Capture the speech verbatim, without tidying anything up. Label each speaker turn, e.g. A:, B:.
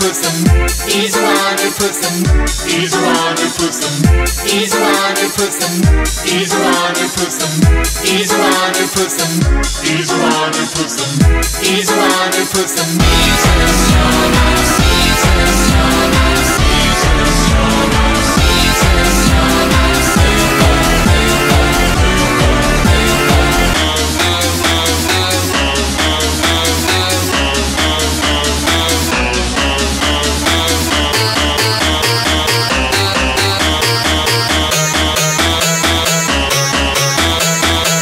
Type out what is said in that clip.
A: puts them. He's the one who puts them. He's the one who puts them. He's the one who puts them. He's the one who puts them. He's the one who puts them. He's the one who puts them. He's the one who puts them. He's the one who puts them.